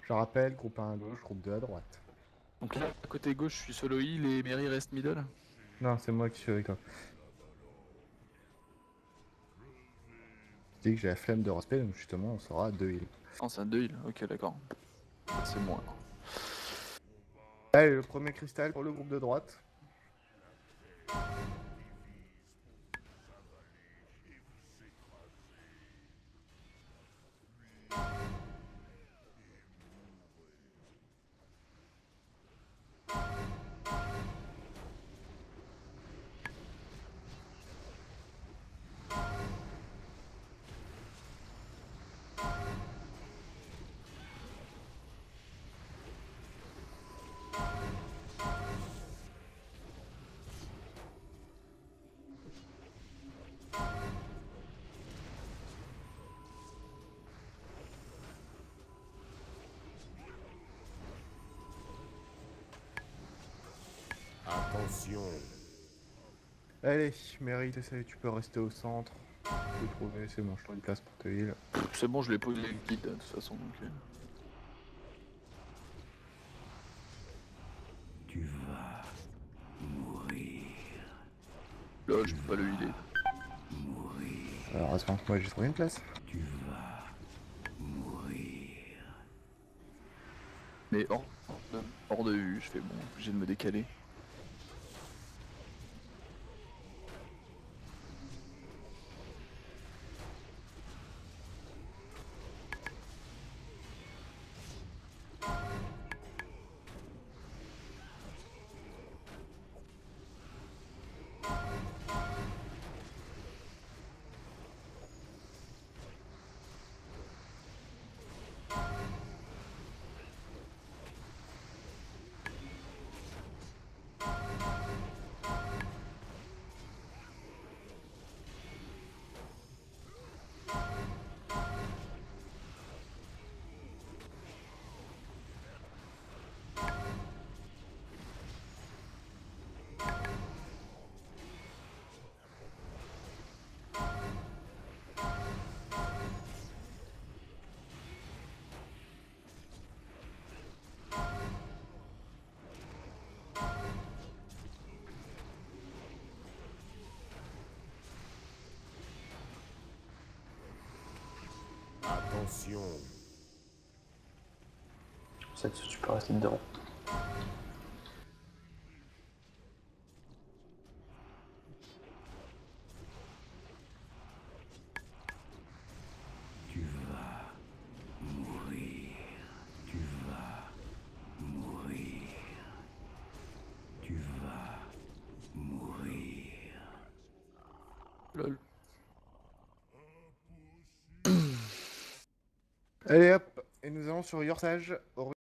Je rappelle, groupe 1 à gauche, groupe 2 à droite. Donc là, côté gauche, je suis solo heal et Mary reste middle. Non, c'est moi qui suis avec toi. Je dis que j'ai la flemme de respect, donc justement, on sera à 2 heals. Oh, c'est un 2 heal, ok, d'accord. C'est moi. Allez, le premier cristal pour le groupe de droite. Attention. Allez, Mary, tu peux rester au centre. Tu peux trouver, c'est bon, je trouve une place pour te heal. C'est bon, je l'ai posé le guide de toute façon. Donc... Tu vas mourir. Là, je peux pas le healer. Mourir. Alors, à ce moment, moi j'ai trouvé une place. Tu vas mourir. Mais hors de vue, je fais bon, j'ai de me décaler. Attention. Setsudan, tu peux rester dedans. Tu vas mourir. Tu vas mourir. Tu vas mourir. Lol. Allez hop, et nous allons sur Your Sage.